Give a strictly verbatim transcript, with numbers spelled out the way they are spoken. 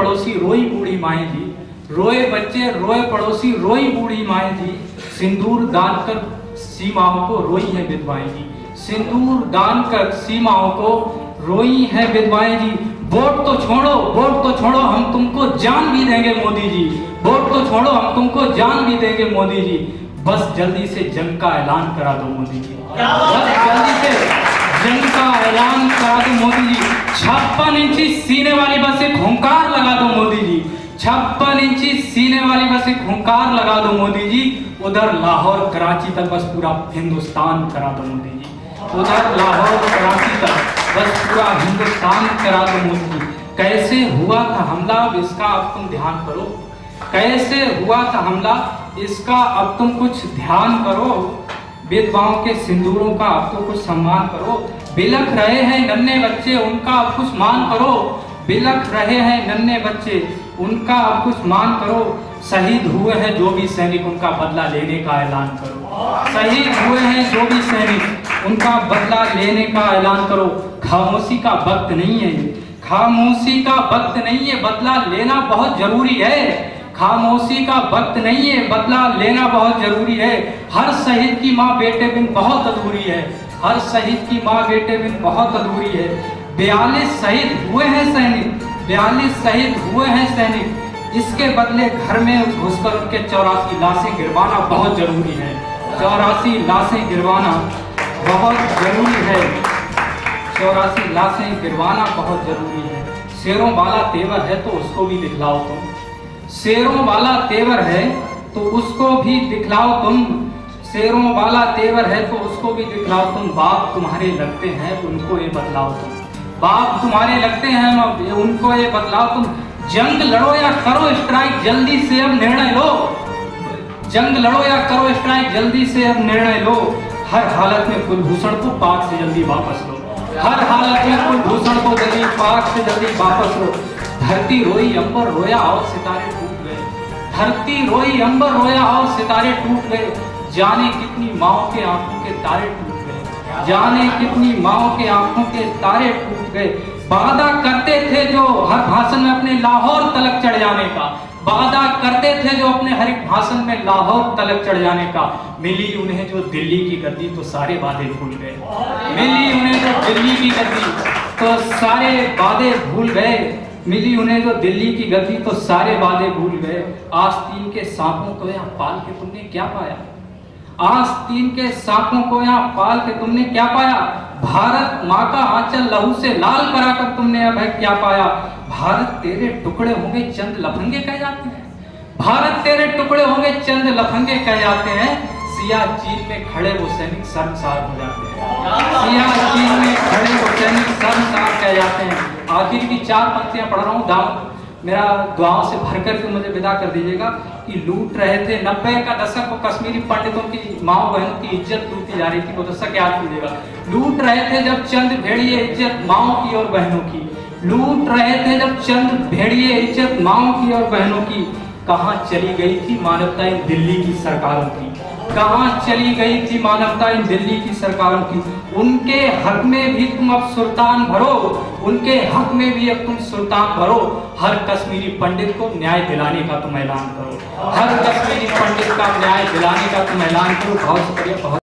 पड़ोसी रोई बूढ़ी माए जी, रोए बच्चे रोए पड़ोसी रोई बूढ़ी माए जी, सिंदूर दान कर सीमाओं को रोई है विधवाएं जी, सिंदूर दान कर सीमाओं को रोई है विधवाएं जी। वोट तो छोड़ो वोट तो छोड़ो हम तुमको जान भी देंगे मोदी जी, वोट तो छोड़ो हम तुमको जान भी देंगे मोदी जी, बस जल्दी से जंग का ऐलान करा दो मोदी जी, बस जल्दी से जंग का ऐलान करा दो मोदी जी। छप्पन इंची सीने वाली बसें खूंखार लगा दो मोदी जी, छप्पन इंची सीने वाली बसें खूंखार लगा दो मोदी जी। उधर लाहौर कराची तक बस पूरा हिंदुस्तान करा दो मोदी जी, उधर लाहौर कराची तक बस पूरा हिंदुस्तान करा दो मोदी जी। कैसे हुआ था हमला अब इसका अब तुम ध्यान करो, कैसे हुआ था हमला इसका अब तुम कुछ ध्यान करो, विधवाओं के सिंदूरों का अब तो कुछ सम्मान करो। बिलख रहे हैं नन्हे बच्चे उनका अब कुछ मान करो, बिलख रहे हैं नन्हे बच्चे उनका अब कुछ मान करो। शहीद हुए हैं जो भी सैनिक उनका बदला लेने का ऐलान करो, शहीद हुए हैं जो भी सैनिक उनका बदला लेने का ऐलान करो। खामोशी का वक्त नहीं है, खामोशी का वक्त नहीं है, बदला लेना बहुत जरूरी है, खामोशी का वक्त नहीं है, बदला लेना बहुत जरूरी है। हर शहीद की माँ बेटे बिन बहुत अधूरी है, हर शहीद की माँ बेटे बिन बहुत अधूरी है। बयालीस शहीद हुए हैं सैनिक, बयालीस शहीद हुए हैं सैनिक, इसके बदले घर में घुसकर उनके चौरासी लाशें गिरवाना बहुत जरूरी है, चौरासी लाशें गिरवाना बहुत जरूरी है, चौरासी लाशें गिरवाना बहुत जरूरी है। शेरों वाला तेवर है तो उसको भी दिखलाओ तुम, शेरों वाला तेवर है तो उसको भी दिखलाओ तुम, शेरों वाला तेवर है तो उसको भी दिखलाओ तुम। बाप तुम्हारे लगते हैं उनको ये बतलाओ तुम, बाप तुम्हारे लगते हैं उनको ये बतलाओ तुम। जंग लड़ो या करो स्ट्राइक जल्दी से अब निर्णय लो, जंग लड़ो या करो स्ट्राइक जल्दी से अब निर्णय लो। हर हालत में कुलभूषण को पाक से जल्दी वापस लो, हर हालत में कुलभूषण को जल्दी पाक से जल्दी वापस लो। धरती रोई अंबर रोया और सितारे टूट गए, धरती रोई अंबर रोया और सितारे टूट गए। जाने कितनी माओ के आंखों के तारे टूट गए, जाने कितनी माओ के आंखों के तारे टूट गए। वादा करते थे जो हर भाषण में अपने लाहौर तलक चढ़ जाने का, वादा करते थे जो अपने हर एक भाषण में लाहौर तलक चढ़ जाने का। मिली उन्हें जो दिल्ली की गद्दी तो सारे वादे भूल गए, मिली उन्हें जो दिल्ली की गद्दी तो सारे वादे भूल गए, मिली उन्हें जो दिल्ली की गद्दी तो सारे वादे भूल गए। आस्तीन के सांपों को यहाँ पाल के तुमने क्या पाया, आस्तीन के सांपों को यहाँ पाल के तुमने क्या पाया। भारत माँ का आंचल लहू से लाल कराकर तुमने अब है क्या पाया। भारत तेरे टुकड़े होंगे चंद लफंगे कह जाते हैं, भारत तेरे टुकड़े होंगे चंद लफंगे कह जाते हैं। सियाचिन में खड़े वो सैनिक शर्मसार हो जाते हैं, सियाचिन में खड़े वो सैनिक शर्मसार कह जाते हैं। आखिर की चार पंक्तियां पढ़ रहा हूँ, दाम मेरा दुआओं से भर कर के मुझे विदा कर दीजिएगा। कि लूट रहे थे नब्बे का दशक को कश्मीरी पंडितों की माओ बहनों की इज्जत लूटी जा रही थी, वो दशक याद कीजिएगा। लूट रहे थे जब चंद भेड़िए इज्जत माओ की और बहनों की, लूट रहे थे जब चंद भेड़िए इज्जत माओ की और बहनों की। कहाँ चली गई थी मानवता इन दिल्ली की सरकारों की, कहाँ चली गई थी मानवता इन दिल्ली की सरकारों की। उनके हक में भी तुम अब सुल्तान भरो, उनके हक में भी अब तुम सुल्तान भरो। हर कश्मीरी पंडित को न्याय दिलाने का तुम ऐलान करो, हर कश्मीरी पंडित का न्याय दिलाने का तुम ऐलान करो। बहुत शुक्रिया। बहुत